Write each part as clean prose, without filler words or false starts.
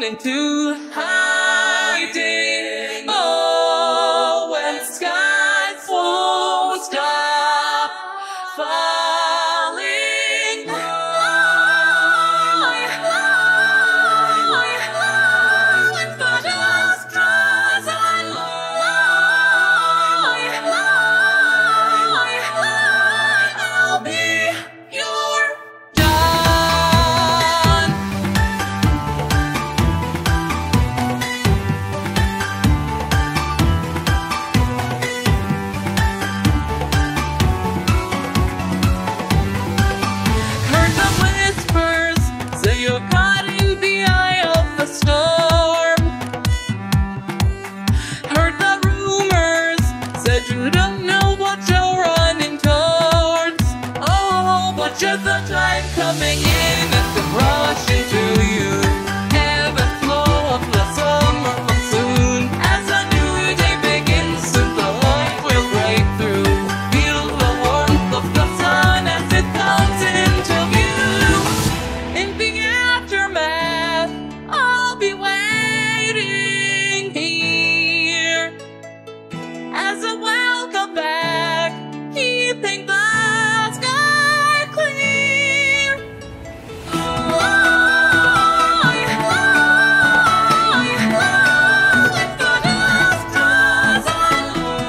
into hiding. Oh, when skies won't stop falling. When the dust dries on I'll be your dawn. Heard the whispers say you're caught in the eye of the storm. Heard the rumors said you don't know what you're running towards. Oh, but just the tide coming in and the rush into you. Ebb and flow of the summer monsoon. As a new day begins, soon the light will break through. Feel the warmth of the sun as it comes into view. In the aftermath, I'll be waiting here as a welcome back, keeping the sky clear. If the dust dries on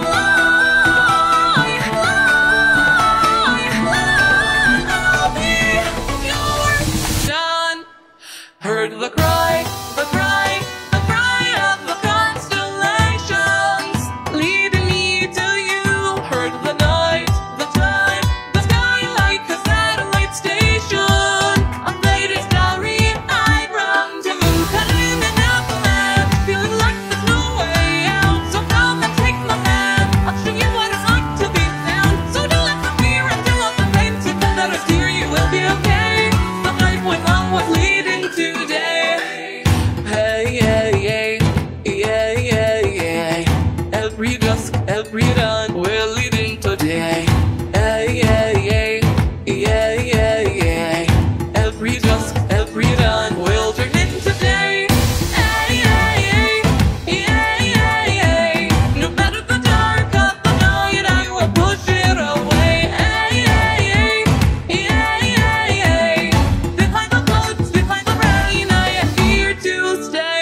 I'll be your sun. Heard the cry, the cry, the cry of the constellations leading me to you. Heard the night, the time, the sky like a satellite station. A faded starry eyed run to moon, cutting an avalanche, feeling like there's no way out. So come and take my hand, I'll show you what it's like to be found. So don't let the fear and don't let the pain to come that is dear, you will be okay. The night went on was leading today. Hey, yeah, yeah, yeah, yeah, yeah. Every dusk, every dawn, we're leading today. Hey, yeah, yeah, yeah, yeah, yeah. Every dusk, every dawn, we'll turn into day. Hey, yeah, yeah, yeah, yeah, yeah. No matter the dark of the night, I will push it away. Hey, yeah, yeah, yeah, yeah, yeah. Behind the clouds, behind the rain, I am here to stay.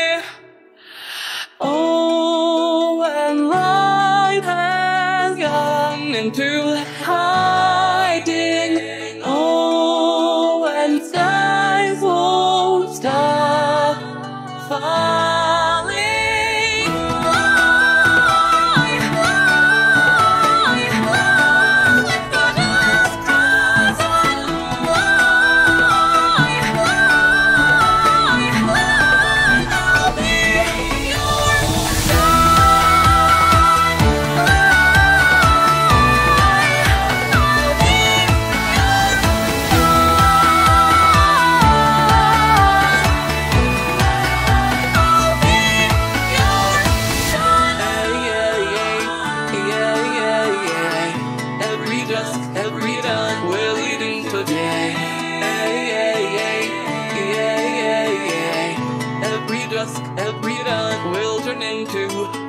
Oh, when light has gone into hiding. Oh, when skies won't stop falling. If the dust dries on I'll be your every dawn, we're leading today. Every dusk, every dawn, we'll turn into